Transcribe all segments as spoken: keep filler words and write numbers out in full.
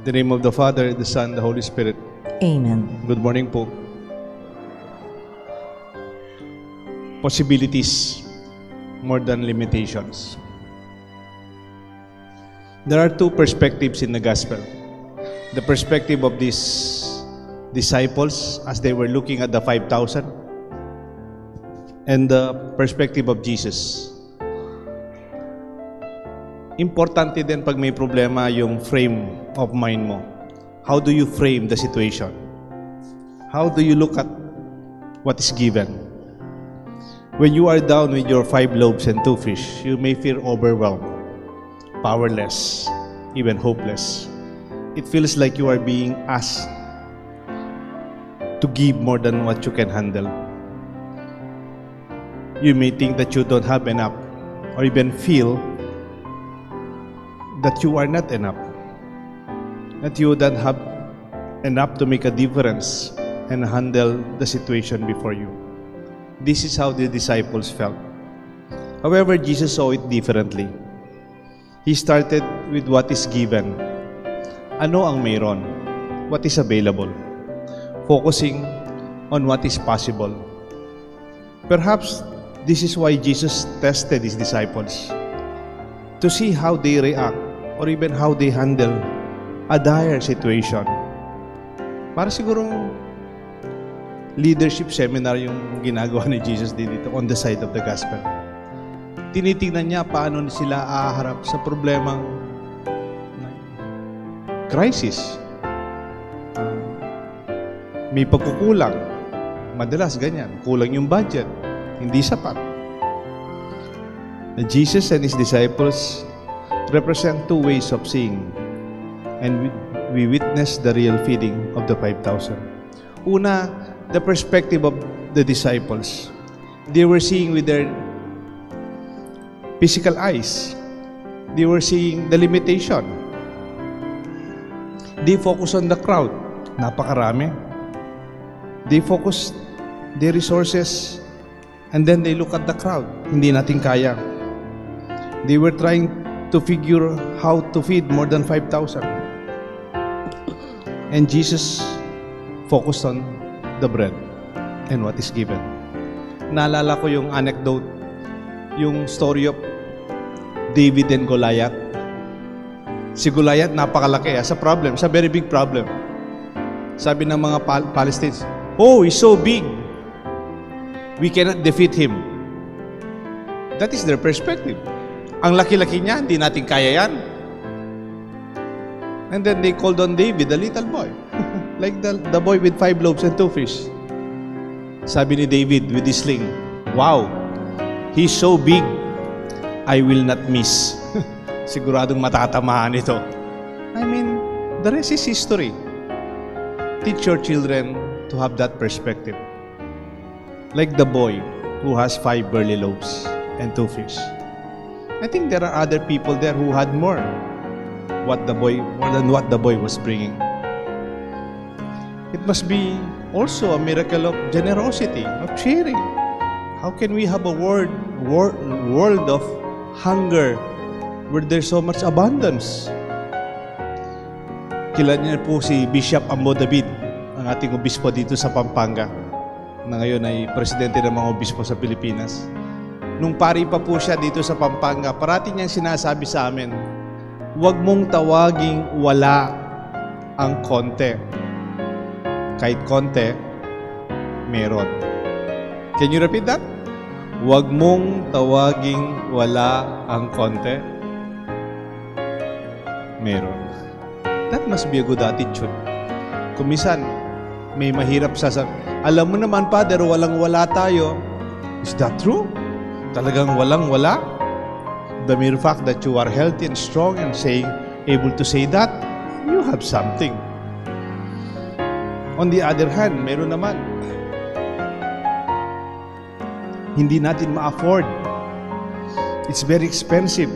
In the name of the Father, the Son, the Holy Spirit. Amen. Good morning po. Possibilities more than limitations. There are two perspectives in the gospel. The perspective of these disciples as they were looking at the five thousand, and the perspective of Jesus. Importante din pag may problema yung frame of mind mo. How do you frame the situation? How do you look at what is given? When you are down with your five loaves and two fish, you may feel overwhelmed, powerless, even hopeless. It feels like you are being asked to give more than what you can handle. You may think that you don't have enough, or even feel that you are not enough, that you don't have enough to make a difference and handle the situation before you. This is how the disciples felt. However, Jesus saw it differently. He started with what is given. Ano ang mayroon? What is available? Focusing on what is possible. Perhaps this is why Jesus tested his disciples, to see how they react or even how they handle a dire situation. Para sigurong leadership seminar yung ginagawa ni Jesus dito on the side of the gospel. Tinitingnan niya paano sila aharap sa problemang crisis. May pagkukulang. Madalas ganyan. Kulang yung budget. Hindi sapat. Jesus and his disciples represent two ways of seeing, and we witness the real feeding of the five thousand. Una, the perspective of the disciples. They were seeing with their physical eyes. They were seeing the limitation. They focus on the crowd. Napakarami. They focus their resources, and then they look at the crowd. Hindi natin kaya. They were trying to figure how to feed more than five thousand. And Jesus focused on the bread and what is given. Naalala ko yung anecdote, yung story of David and Goliath. Si Goliath napakalaki, sa problem, sa very big problem. Sabi ng mga Pal- Palestinians, "Oh, he's so big. We cannot defeat him." That is their perspective. Ang laki-laki niya, hindi natin kaya yan. And then they called on David, the little boy. Like the, the boy with five loaves and two fish. Sabi ni David with his sling, "Wow, he's so big, I will not miss." Siguradong matatamaan ito. I mean, the rest is history. Teach your children to have that perspective. Like the boy who has five barley loaves and two fish. I think there are other people there who had more, what the boy, more than what the boy was bringing. It must be also a miracle of generosity, of sharing. How can we have a world, world, world of hunger where there's so much abundance? Kilala niyo po si Bishop Ambo David, ang ating obispo dito sa Pampanga, na ngayon ay presidente ng mga obispo sa Pilipinas. Nung pari pa po siya dito sa Pampanga, parati niyang sinasabi sa amin, huwag mong tawaging wala ang konti. Kahit konti, meron. Can you repeat that? Huwag mong tawaging wala ang konti. Meron. That must be a good attitude. Kung minsan, may mahirap sa... Alam mo naman, Father, walang-wala tayo. Is that true? Talagang walang-wala? The mere fact that you are healthy and strong and saying, able to say that, you have something. On the other hand, meron naman. Hindi natin ma-afford. It's very expensive.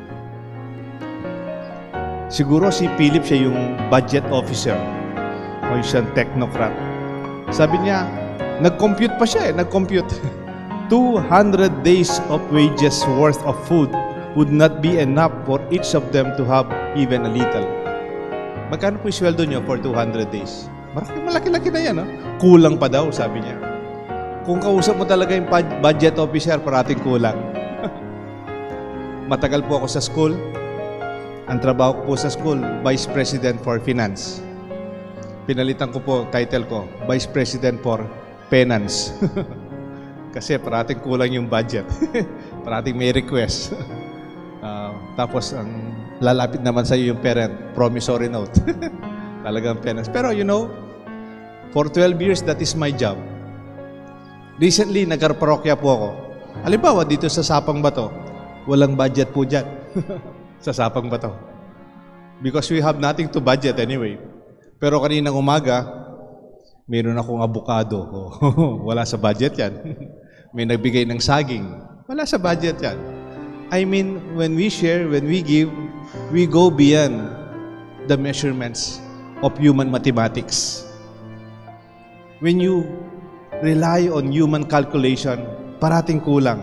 Siguro si Philip, siya yung budget officer o siyang technocrat. Sabi niya, nag-compute pa siya eh, nag-compute. two hundred days of wages worth of food would not be enough for each of them to have even a little. magkano po yung sweldo nyo for two hundred days? Malaki-laki na yan, no? Kulang pa daw, sabi niya. Kung kausap mo talaga yung budget officer, parating kulang. Matagal po ako sa school. Ang trabaho ko po sa school, Vice President for Finance. Pinalitan ko po, title ko, Vice President for Penance. Kasi parating kulang yung budget. Parating may request. uh, tapos, ang lalapit naman sa iyo yung parent, promissory note. Talagang penance. Pero you know, for twelve years, that is my job. Recently, nagkarparokya po ako. Halimbawa, dito sa Sapang Bato, walang budget po dyan. Sa Sapang Bato. Because we have nothing to budget anyway. Pero kaninang umaga, mayroon akong abukado. Wala sa budget yan. May nagbigay ng saging. Wala sa budget yan. I mean, when we share, when we give, we go beyond the measurements of human mathematics. When you rely on human calculation, parating kulang.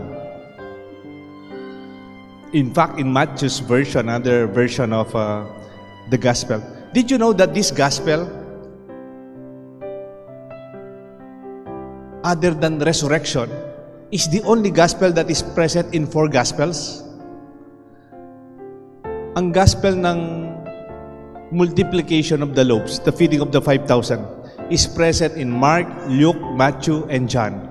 In fact, in Matthew's version, another version of uh, the gospel, did you know that this gospel, other than resurrection, is the only gospel that is present in four gospels? Ang gospel ng multiplication of the loaves, the feeding of the five thousand, is present in Mark, Luke, Matthew, and John.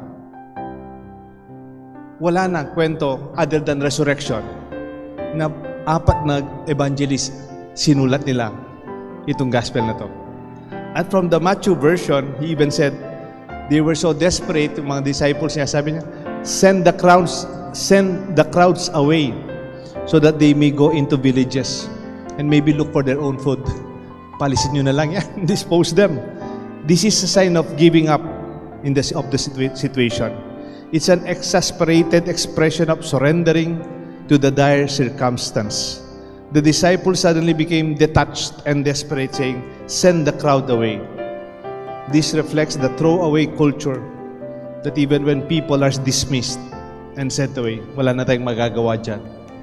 Wala na kwento other than resurrection na apat na evangelist sinulat nila itong gospel na to. At from the Matthew version, he even said, they were so desperate, yung mga disciples niya, sabi niya, send the crowds, send the crowds away so that they may go into villages and maybe look for their own food. Palisin nyo na lang yan, dispose them. This is a sign of giving up in the, of the situation. It's an exasperated expression of surrendering to the dire circumstance. The disciples suddenly became detached and desperate, saying, send the crowd away. This reflects the throwaway culture that even when people are dismissed and sent away, wala na tayong magagawa dyan.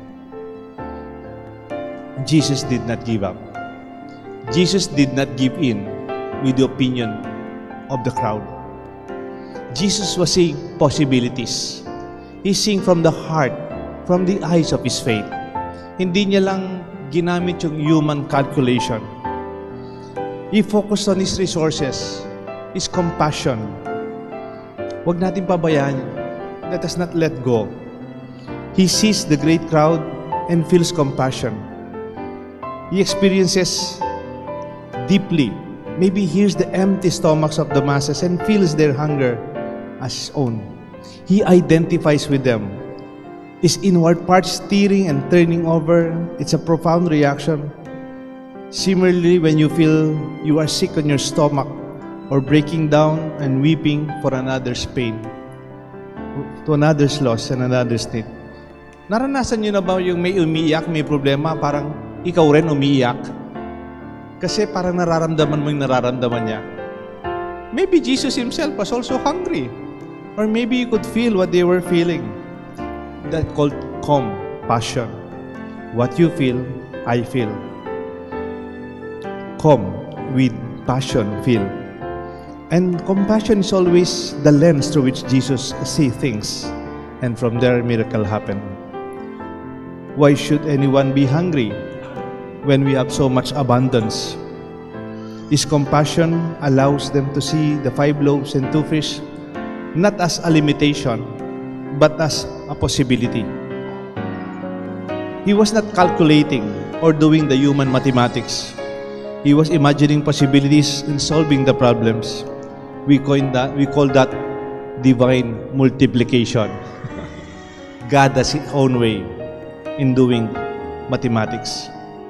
Jesus did not give up. Jesus did not give in with the opinion of the crowd. Jesus was seeing possibilities. He's seeing from the heart, from the eyes of his faith. Hindi niya lang ginamit yung human calculation. He focused on his resources, his compassion. Huwag natin pabayaan. Let us not let go. He sees the great crowd and feels compassion. He experiences deeply. Maybe hears the empty stomachs of the masses and feels their hunger as his own. He identifies with them. His inward parts stirring and turning over. It's a profound reaction. Similarly, when you feel you are sick on your stomach or breaking down and weeping for another's pain, to another's loss and another's need. Naranasan nyo na ba yung may umiiyak, may problema, parang ikaw rin umiiyak? Kasi parang nararamdaman mo yung nararamdaman niya. Maybe Jesus himself was also hungry. Or maybe you could feel what they were feeling. That's called compassion. What you feel, I feel. Come with passion, feel. And compassion is always the lens through which Jesus sees things. And from there, miracle happen. Why should anyone be hungry when we have so much abundance? His compassion allows them to see the five loaves and two fish not as a limitation, but as a possibility. He was not calculating or doing the human mathematics. He was imagining possibilities in solving the problems. We call that, we call that divine multiplication. God has his own way in doing mathematics.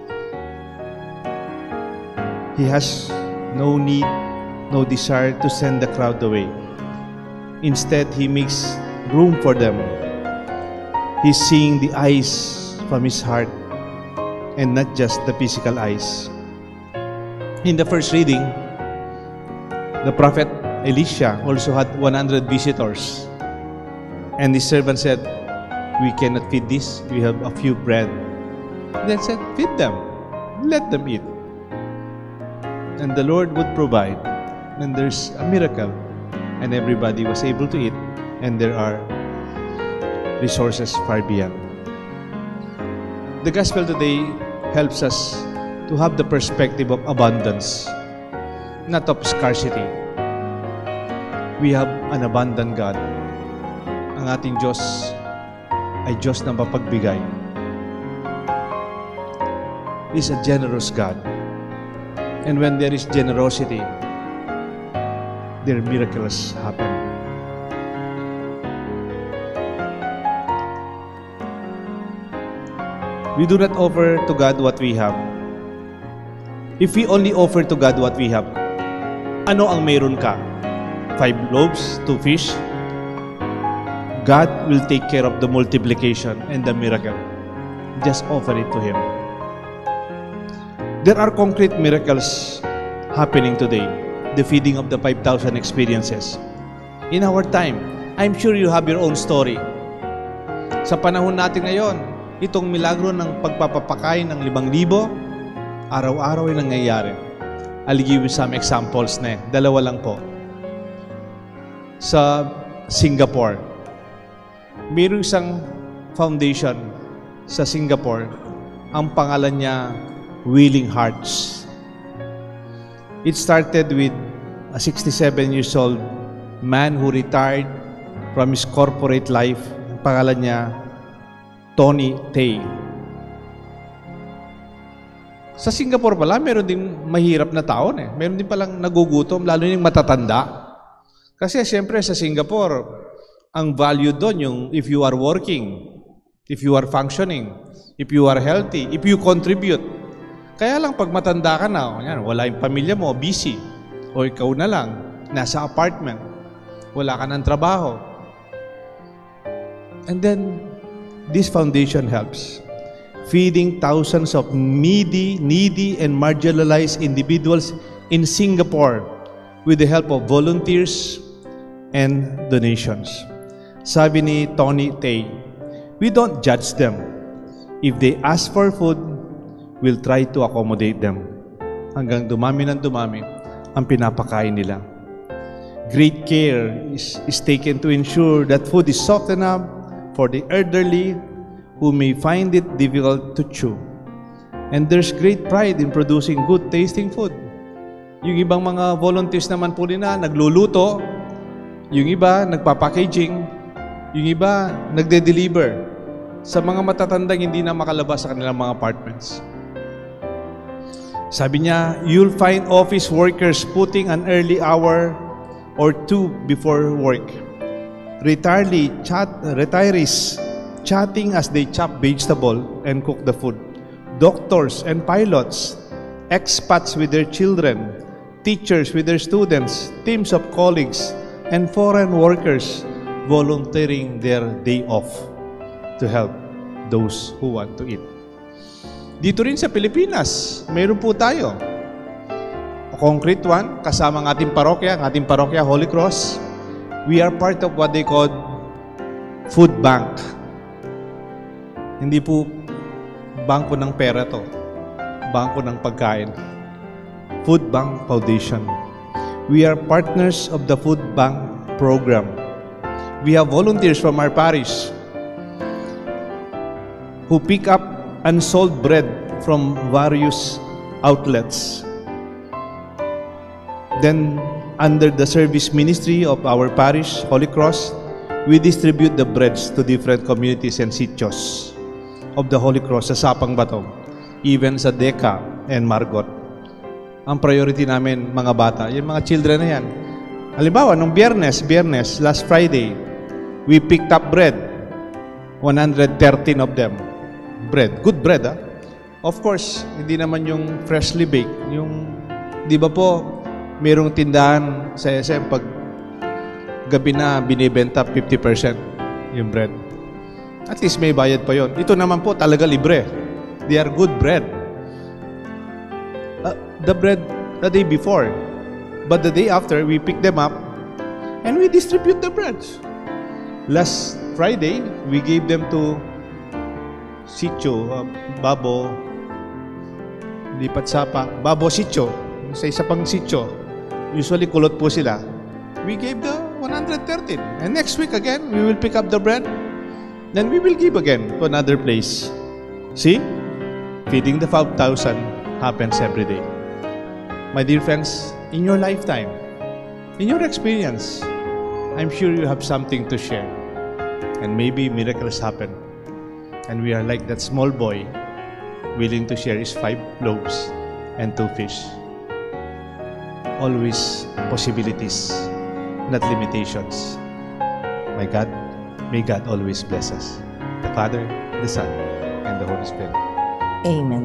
He has no need, no desire to send the crowd away. Instead, he makes room for them. He's seeing the eyes from his heart and not just the physical eyes. In the first reading, the prophet Elisha also had one hundred visitors. And his servant said, we cannot feed this. We have a few bread. Then said, feed them. Let them eat. and the Lord would provide, and there's a miracle, and everybody was able to eat, and there are resources far beyond. The gospel today helps us to have the perspective of abundance, not of scarcity. We have an abundant God. Ang ating Diyos ay Diyos na mapagbigay. He's a generous God. And when there is generosity, there miracles happen. We do not offer to God what we have. If we only offer to God what we have, ano ang mayroon ka? Five loaves, two fish? God will take care of the multiplication and the miracle. Just offer it to Him. There are concrete miracles happening today. The feeding of the five thousand experiences. In our time, I'm sure you have your own story. Sa panahon natin ngayon, itong milagro ng pagpapapakain ng limang libo, araw-araw ay nangyayari. I'll give you some examples na eh. Dalawa lang po. Sa Singapore, mayroong isang foundation sa Singapore. Ang pangalan niya, Willing Hearts. It started with a sixty-seven years old man who retired from his corporate life. Ang pangalan niya, Tony Tay. Sa Singapore pala, meron din mahirap na tao eh. Meron din palang nagugutom, lalo yung matatanda. Kasi siyempre sa Singapore, ang value doon yung if you are working, if you are functioning, if you are healthy, if you contribute. Kaya lang pag matanda ka na, yan, wala yung pamilya mo, busy. O ikaw na lang, nasa apartment. Wala ka ng trabaho. And then, this foundation helps. Feeding thousands of needy, needy and marginalized individuals in Singapore with the help of volunteers and donations. Sabi ni Tony Tay, we don't judge them. If they ask for food, we'll try to accommodate them. Hanggang dumami ng dumami ang pinapakain nila. Great care is, is taken to ensure that food is soft enough for the elderly who may find it difficult to chew. And there's great pride in producing good tasting food. Yung ibang mga volunteers naman po nila, nagluluto. Yung iba, nagpapackaging. Yung iba, nagde-deliver sa mga matatandang hindi na makalabas sa kanilang mga apartments. Sabi niya, you'll find office workers putting an early hour or two before work. Retiree, chat, retirees chatting as they chop vegetable and cook the food. Doctors and pilots, expats with their children, teachers with their students, teams of colleagues, and foreign workers volunteering their day off to help those who want to eat. Dito rin sa Pilipinas, mayroon po tayo. A concrete one, kasama ng ating parokya, ang ating parokya, Holy Cross. We are part of what they call food bank. Hindi po bangko ng pera to. Bangko ng pagkain. Food Bank Foundation. We are partners of the Food Bank program. We have volunteers from our parish who pick up unsold bread from various outlets. Then, under the service ministry of our parish, Holy Cross, we distribute the breads to different communities and sitios of the Holy Cross sa Sapang Bato, even sa Deca and Margot. Ang priority namin, mga bata, yung mga children na yan. Halimbawa, nung biyernes, biyernes, last Friday, we picked up bread. one hundred thirteen of them. Bread. Good bread, ah. Of course, hindi naman yung freshly baked. Yung, di ba po, mayroong tindahan sa S M pag gabi na binibenta fifty percent yung bread. At least may bayad pa yon. Ito naman po talaga libre. They are good bread. Uh, the bread the day before. But the day after, we pick them up and we distribute the breads. Last Friday, we gave them to Sitio, uh, Babo, Lipat Sapa, Babo Sitio, sa isa pang sityo, usually kulot po sila, we gave the one hundred thirteen. And next week again, we will pick up the bread. Then we will give again to another place. See? Feeding the five thousand happens every day. My dear friends, in your lifetime, in your experience, I'm sure you have something to share. And maybe miracles happen. And we are like that small boy willing to share his five loaves and two fish. Always possibilities, not limitations. My God, may God always bless us. The Father, the Son, and the Holy Spirit. Amen.